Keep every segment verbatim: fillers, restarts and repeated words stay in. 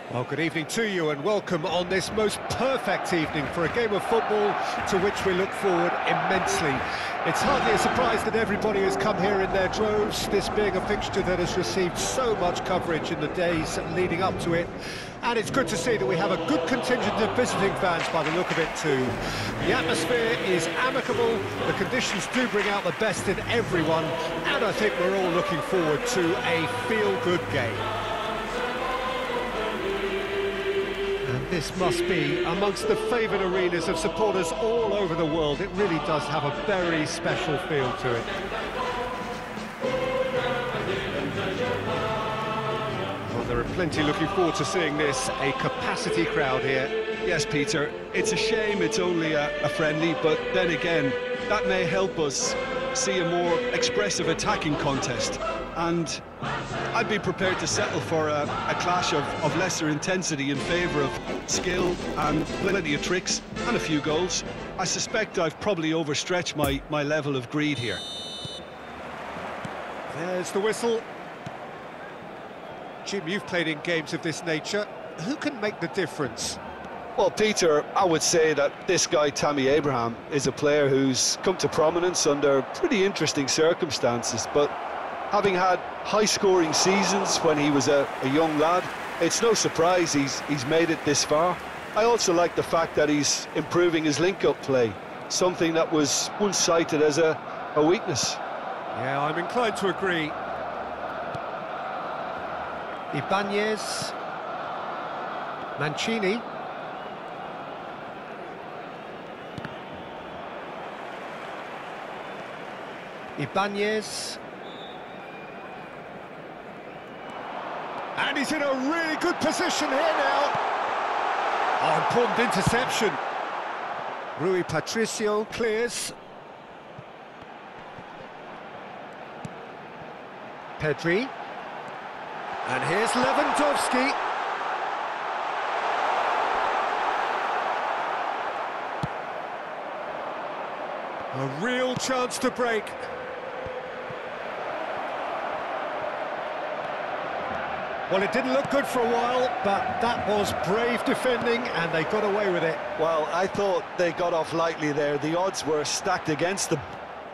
Well, good evening to you and welcome on this most perfect evening for a game of football to which we look forward immensely. It's hardly a surprise that everybody has come here in their droves, this being a fixture that has received so much coverage in the days leading up to it. And it's good to see that we have a good contingent of visiting fans by the look of it too. The atmosphere is amicable, the conditions do bring out the best in everyone, and I think we're all looking forward to a feel-good game. This must be amongst the favoured arenas of supporters all over the world. It really does have a very special feel to it. Well, there are plenty looking forward to seeing this, a capacity crowd here. Yes, Peter, it's a shame it's only a, a friendly, but then again, that may help us see a more expressive attacking contest. And I'd be prepared to settle for a, a clash of, of lesser intensity in favour of skill and plenty of tricks and a few goals. I suspect I've probably overstretched my, my level of greed here. There's the whistle. Jim, you've played in games of this nature. Who can make the difference? Well, Peter, I would say that this guy, Tammy Abraham, is a player who's come to prominence under pretty interesting circumstances, but having had high-scoring seasons when he was a, a young lad, it's no surprise he's, he's made it this far. I also like the fact that he's improving his link-up play, something that was once cited as a, a weakness. Yeah, I'm inclined to agree. Ibanez. Mancini. Ibanez. And he's in a really good position here now. Oh, important interception. Rui Patricio clears. Pedri. And here's Lewandowski. A real chance to break. Well, it didn't look good for a while, but that was brave defending, and they got away with it. Well, I thought they got off lightly there. The odds were stacked against them.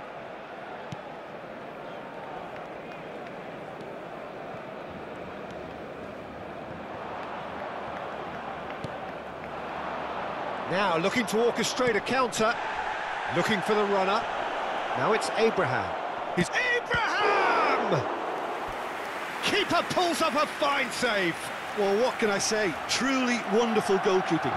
Now, looking to orchestrate a counter, looking for the runner. Now it's Abraham. He's Abraham! Keeper pulls up a fine save. Well, what can I say? Truly wonderful goalkeeping.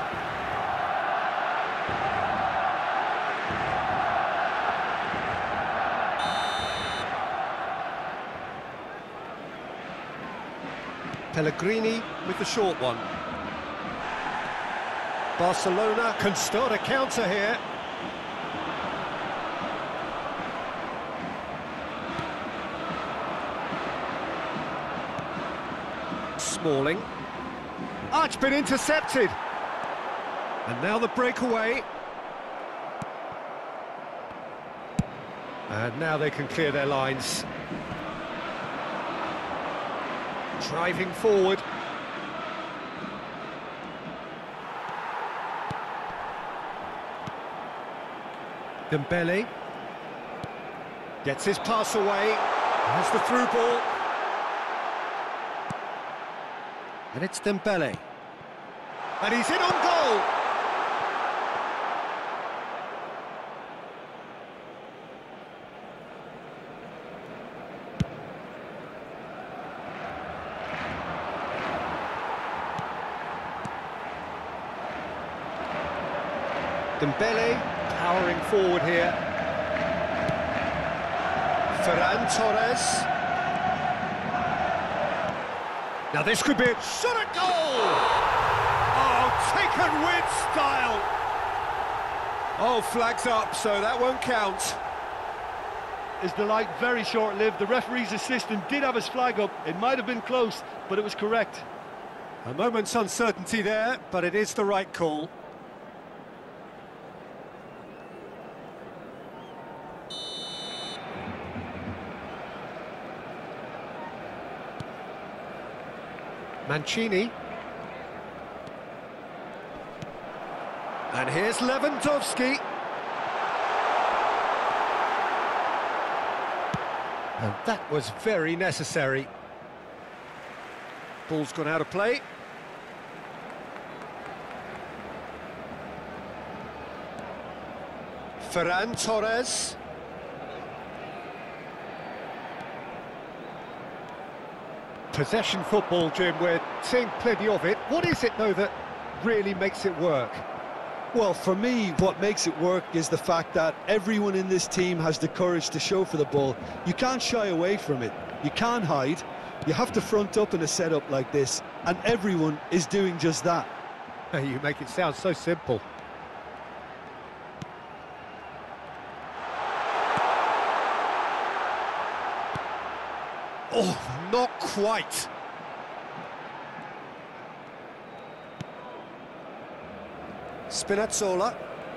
Pellegrini with the short one. Barcelona can start a counter here. Smalling. Ah, it's been intercepted. And now the breakaway. And now they can clear their lines. Driving forward. Dembele. Gets his pass away. Has the through ball. And it's Dembele. And he's in on goal! Dembele powering forward here. Ferran Torres. Now this could be a shot at goal! Oh, taken with style! Oh, flags up, so that won't count. Is the light very short-lived? The referee's assistant did have his flag up. It might have been close, but it was correct. A moment's uncertainty there, but it is the right call. Mancini. And here's Lewandowski. And that was very necessary. Ball's gone out of play. Ferran Torres. Possession football, Jim, we're seeing plenty of it. What is it, though, that really makes it work? Well, for me, what makes it work is the fact that everyone in this team has the courage to show for the ball. You can't shy away from it. You can't hide. You have to front up in a setup like this, and everyone is doing just that. You make it sound so simple. Oh, not quite. Spinazzola.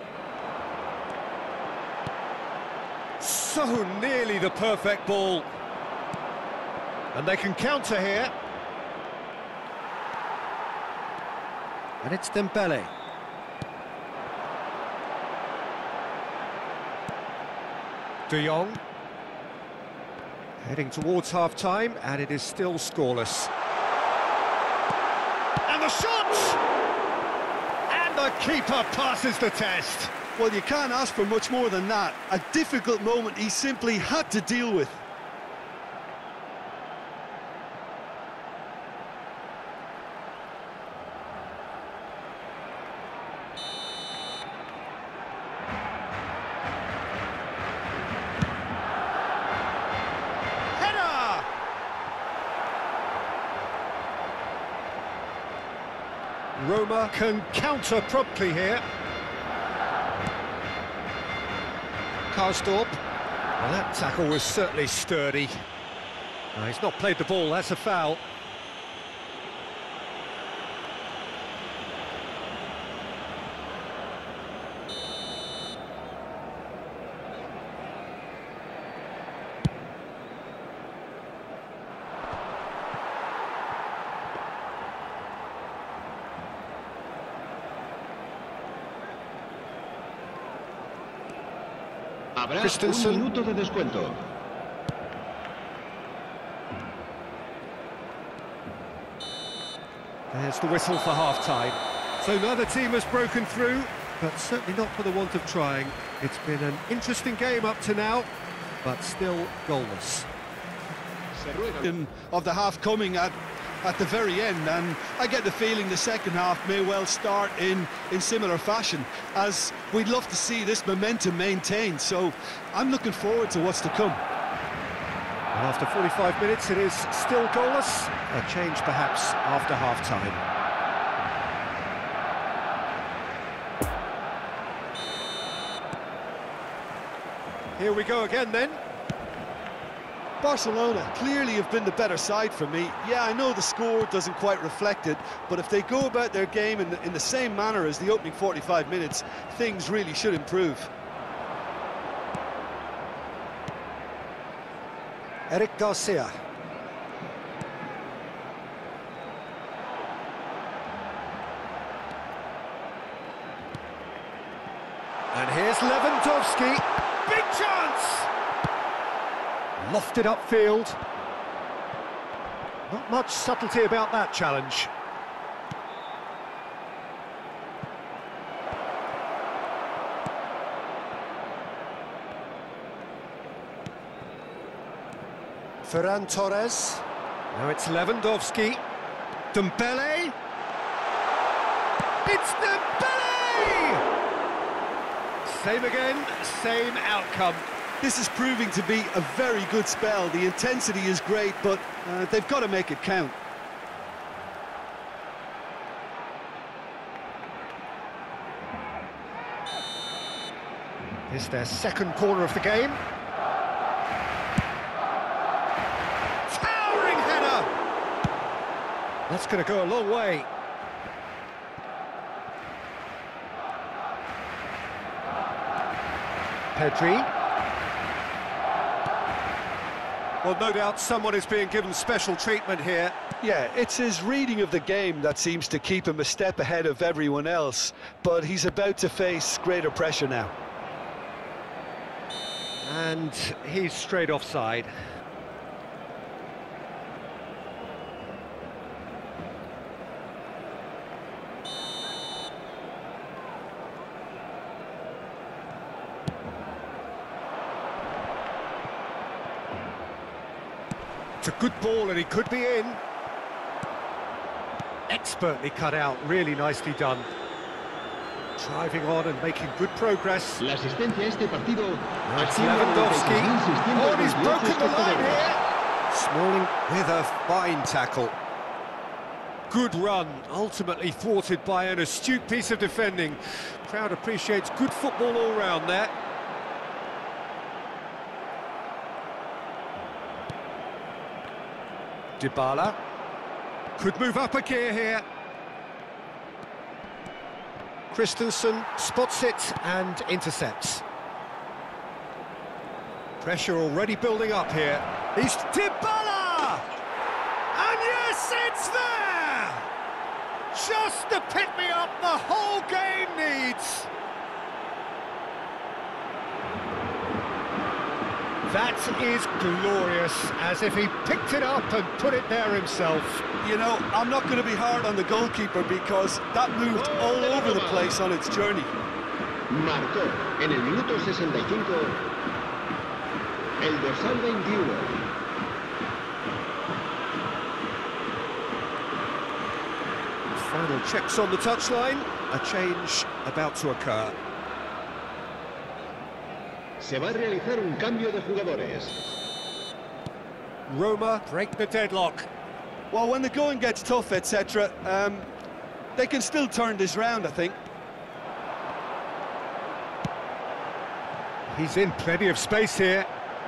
So nearly the perfect ball. And they can counter here. And it's Dembele. De Jong. Heading towards half-time, and it is still scoreless. And the shot! And the keeper passes the test. Well, you can't ask for much more than that. A difficult moment he simply had to deal with. Roma can counter promptly here. Karsdorp. Well, that tackle was certainly sturdy. No, he's not played the ball, that's a foul. Habrá Christensen. un minuto de descuento. There's the whistle for half-time. So neither team has broken through, but certainly not for the want of trying. It's been an interesting game up to now, but still goalless. Of the half coming at at the very end, and I get the feeling the second half may well start in in similar fashion, as we'd love to see this momentum maintained. So I'm looking forward to what's to come. And after forty-five minutes, it is still goalless. A change perhaps after half-time. Here we go again then. Barcelona clearly have been the better side for me. Yeah, I know the score doesn't quite reflect it, but if they go about their game in the, in the same manner as the opening forty-five minutes, things really should improve. Eric Garcia. And here's Lewandowski. Big chance! Lofted upfield. Not much subtlety about that challenge. Ferran Torres. Now it's Lewandowski. Dembele. It's Dembele! Same again, same outcome. This is proving to be a very good spell. The intensity is great, but uh, they've got to make it count. It's their second corner of the game. Towering header! That's going to go a long way. Pedri. Well, no doubt someone is being given special treatment here. Yeah, it's his reading of the game that seems to keep him a step ahead of everyone else, but he's about to face greater pressure now. And he's straight offside. It's a good ball and he could be in. Expertly cut out, really nicely done. Driving on and making good progress. La asistencia a este partido. That's Lewandowski. Oh, and he's broken the line here. Smalling with a fine tackle. Good run, ultimately thwarted by an astute piece of defending. Crowd appreciates good football all round there. Dybala could move up a gear here. Christensen spots it and intercepts. Pressure already building up here. He's Dybala! And yes, it's there! Just the pick-me-up the whole game needs. That is glorious, as if he picked it up and put it there himself. You know, I'm not going to be hard on the goalkeeper because that moved all over the place on its journey. Marcó en el minuto sesenta y cinco el dorsal veintiuno. Final checks on the touchline. A change about to occur. Se va a realizar un cambio de jugadores. Roma break the deadlock. Well, when the going gets tough, et cetera, um, they can still turn this round, I think. He's in plenty of space here.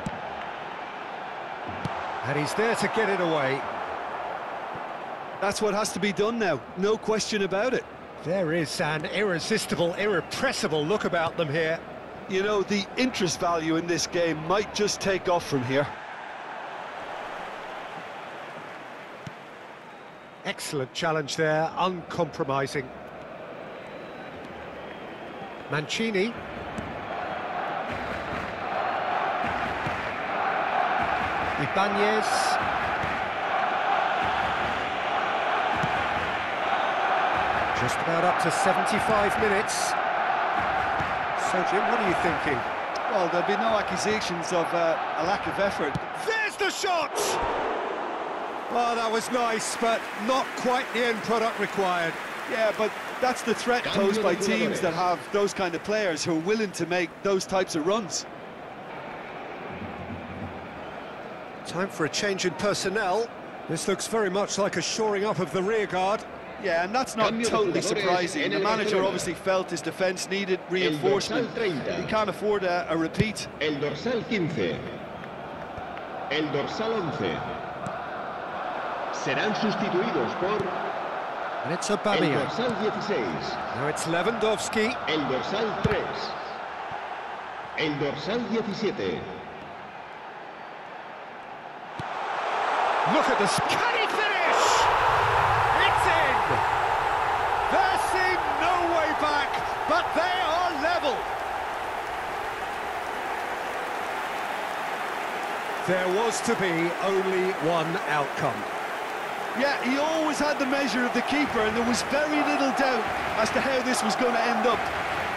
And he's there to get it away. That's what has to be done now, no question about it. There is an irresistible, irrepressible look about them here. You know, the interest value in this game might just take off from here. Excellent challenge there, uncompromising. Mancini. Ibanez. Just about up to seventy-five minutes. So, Jim, what are you thinking? Well, there'll be no accusations of uh, a lack of effort. There's the shot! Well, that was nice, but not quite the end product required. Yeah, but that's the threat posed by teams that have those kind of players who are willing to make those types of runs. Time for a change in personnel. This looks very much like a shoring up of the rear guard. Yeah, and that's not totally surprising. The manager obviously felt his defence needed reinforcement. He can't afford a, a repeat. El dorsal quince. El dorsal once. Serán sustituidos por And it's el Aubameyang. dorsal dieciséis. Now it's Lewandowski. El dorsal tres. El dorsal diecisiete. Look at this. Can he finish? It's in! There seemed no way back, but they are level. There was to be only one outcome. Yeah, he always had the measure of the keeper, and there was very little doubt as to how this was going to end up.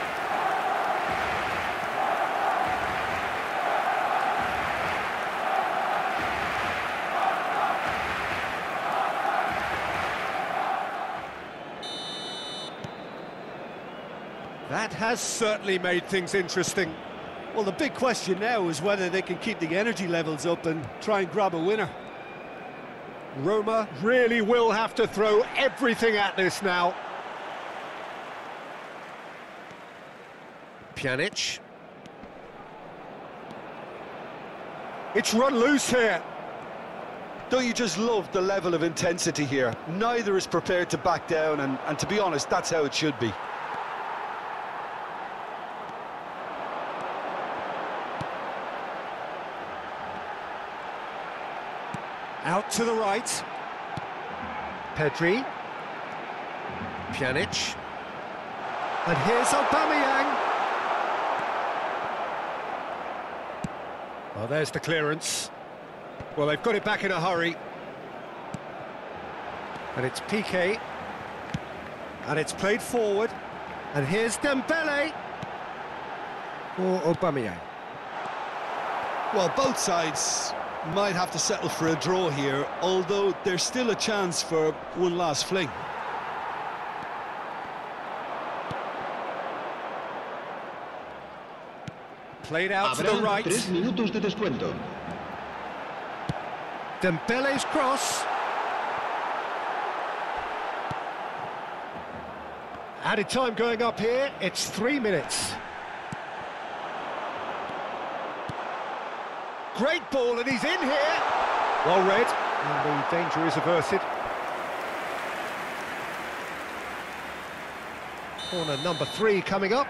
That has certainly made things interesting. Well, the big question now is whether they can keep the energy levels up and try and grab a winner. Roma really will have to throw everything at this now. Pjanic. It's run loose here. Don't you just love the level of intensity here? Neither is prepared to back down, and, and to be honest, that's how it should be. Out to the right. Pedri. Pjanic. And here's Aubameyang. Well, there's the clearance. Well, they've got it back in a hurry. And it's Piqué. And it's played forward. And here's Dembele. Or Aubameyang. Well, both sides might have to settle for a draw here, although there's still a chance for one last fling. Played out to the Habrá right. tres minutos de descuento. Dembele's cross. Added time going up here. It's three minutes. Great ball, and he's in here. Well read, and the danger is averted. Corner number three coming up.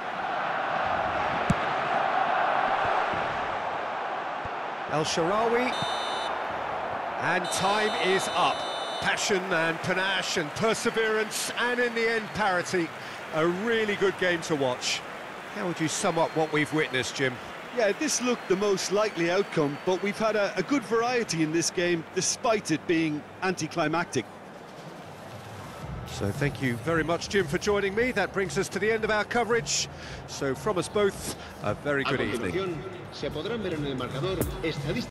El Shaarawy. And time is up. Passion and panache and perseverance, and in the end, parity. A really good game to watch. How would you sum up what we've witnessed, Jim? Yeah, this looked the most likely outcome, but we've had a, a good variety in this game, despite it being anticlimactic. So thank you very much, Jim, for joining me. That brings us to the end of our coverage. So from us both, a very good A evening. continuación, se podrán ver en el marcador estadísticas.